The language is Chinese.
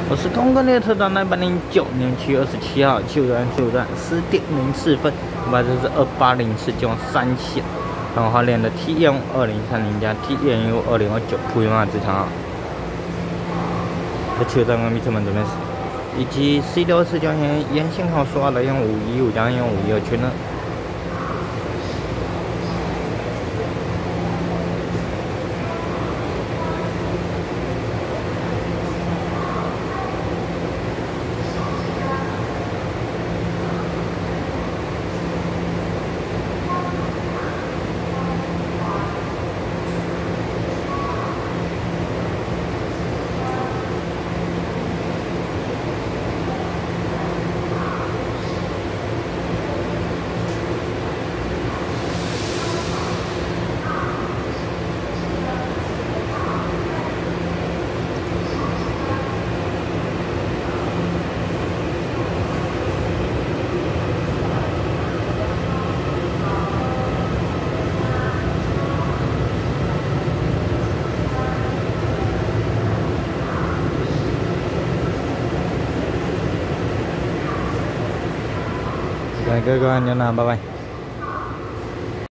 我是空格列车长209年7月27号，就站10点04分，这是2804.3线，然后练的 TN2030 加 TNU2029普通话职场号。球站跟米特们这边是，以及C64将沿线号说的用515将用512圈呢。 各位观众，拜拜。